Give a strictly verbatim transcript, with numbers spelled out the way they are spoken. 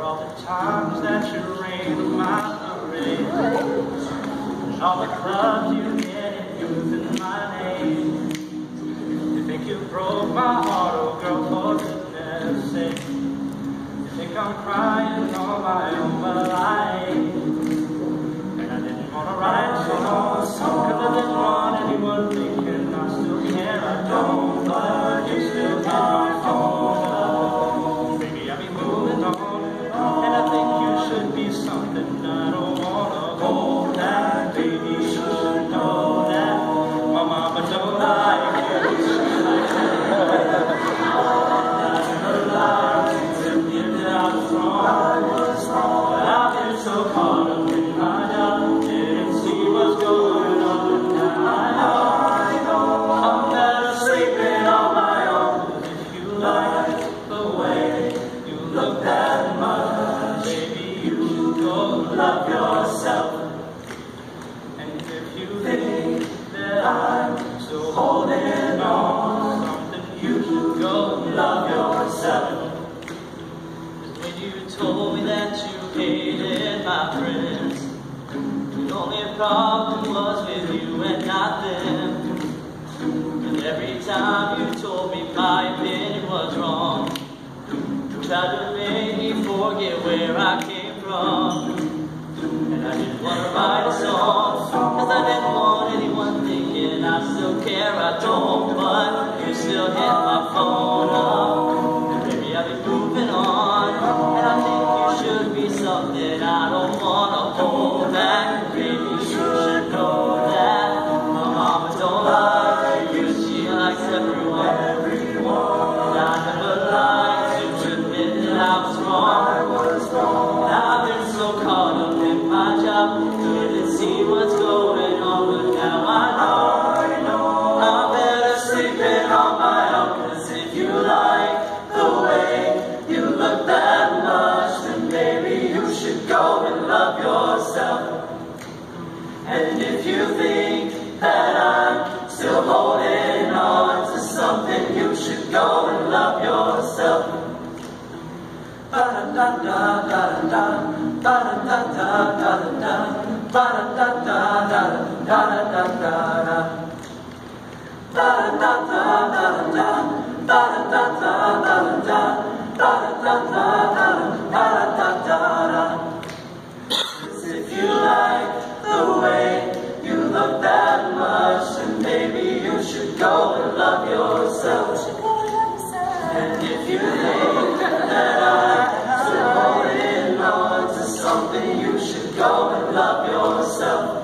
all the times that you rain my parade, and all the clubs you get in using my name. You think you broke my heart, oh girl, for goodness sake. You think I'm crying on my own, but I ain't. And I didn't want to write so long, cause I didn't want anyone thinking I still care. I don't, but you still hit my phone up. Baby, I'll be moving on, and I think you should be something I don't wanna hold that. Baby, you should know that my mama don't like it. She likes it. That's her lie to me that I was wrong. I was wrong, but I've been so caught up in my doubt. Didn't see what's going on, now I know I'm better sleeping on my own. If you like the way you look that much, baby, you go love yourself. And if you think that I'm still holding on to something, you should go love yourself. Cause when you told me that you hated my friends, the only problem was with you and not them. And every time you told me my opinion was wrong, you tried to make me forget where I came from. And I didn't want to write a song, cause I didn't want anyone thinking I still care. I don't, but you still hit my phone up. And baby, I'll be moving on, and I think you should be something I don't want to hold back. Baby, you should know that my mama don't like you, she likes everyone. And I never lied to admit that I was wrong. And I've been so caught up in my job, couldn't see what's going on, but now I know I'm better sleeping on my own. Cause if you like the way you look that much, then baby, you should go and love yourself. And if you think that I'm still holding on to something, you should go and love yourself. If you like the way you look that much, then baby, you should go and love yourself. And if you think that I'm still holding on to something, you should go and love yourself.